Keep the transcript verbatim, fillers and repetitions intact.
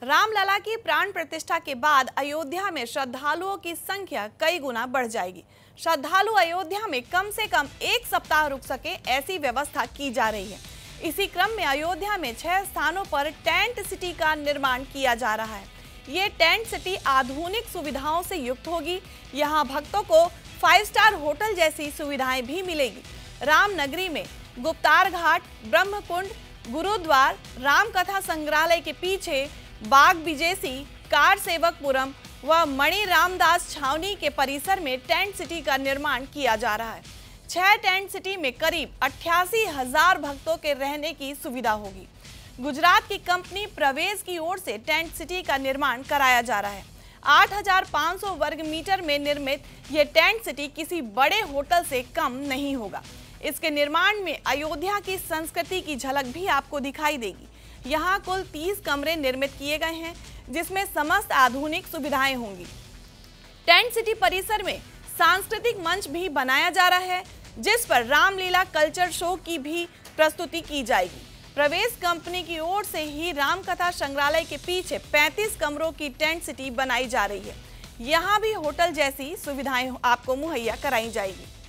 रामलला की प्राण प्रतिष्ठा के बाद अयोध्या में श्रद्धालुओं की संख्या कई गुना बढ़ जाएगी। श्रद्धालु अयोध्या में कम से कम एक सप्ताह रुक सके, ऐसी व्यवस्था की जा रही है। इसी क्रम में अयोध्या में छह स्थानों पर टेंट सिटी का निर्माण किया जा रहा है। ये टेंट सिटी आधुनिक सुविधाओं से युक्त होगी। यहाँ भक्तों को फाइव स्टार होटल जैसी सुविधाएं भी मिलेगी। रामनगरी में गुप्तार घाट, ब्रह्मकुंड, गुरुद्वार, रामकथा संग्रहालय के पीछे बाग बिजेसी, कार सेवकपुरम व मणि रामदास छावनी के परिसर में टेंट सिटी का निर्माण किया जा रहा है। छह टेंट सिटी में करीब अट्ठासी हजार भक्तों के रहने की सुविधा होगी। गुजरात की कंपनी प्रवेश की ओर से टेंट सिटी का निर्माण कराया जा रहा है। आठ हजार पाँच सौ वर्ग मीटर में निर्मित यह टेंट सिटी किसी बड़े होटल से कम नहीं होगा। इसके निर्माण में अयोध्या की संस्कृति की झलक भी आपको दिखाई देगी। यहाँ कुल तीस कमरे निर्मित किए गए हैं, जिसमें समस्त आधुनिक सुविधाएं होंगी। टेंट सिटी परिसर में सांस्कृतिक मंच भी बनाया जा रहा है, जिस पर रामलीला कल्चर शो की भी प्रस्तुति की जाएगी। प्रवेश कंपनी की ओर से ही रामकथा संग्रहालय के पीछे पैंतीस कमरों की टेंट सिटी बनाई जा रही है। यहाँ भी होटल जैसी सुविधाएं आपको मुहैया कराई जाएगी।